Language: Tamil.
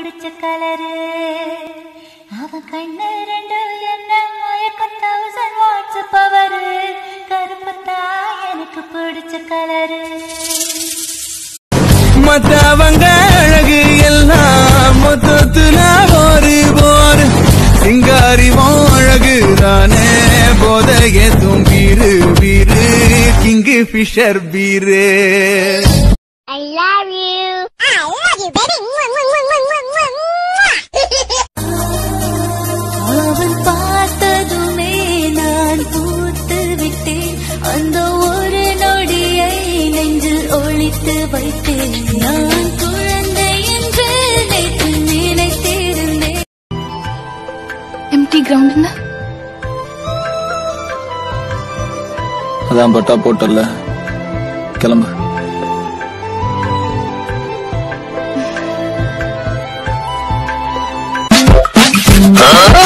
பிடிச்ச கலரு அவன் கண்ணு ரெண்டு என்ன மயக்கம் 1000 வாட்ஸ் பவரு கருப்பத்தா எனக்கு பிடிச்ச கலரு மத்தவங்க அழகு எல்லாம் மொத்தத்துல ஒரு போர் சிங்காரிவும் அழகு தானே போதைய தும்பீரு வீரு Kingfisher beer I love you. I love you, baby. அவன் பார்த்ததுமே நான் பூத்து விட்டேன் அந்த ஒரு நொடியை நெஞ்சில் ஒளித்து வைத்தேன் நான் குழந்தை என்று நேற்று நினைத்திருந்தேன் எம்டி கிரவுண்ட் அதான் பட்டா போட்டல கிளம்பு Ah!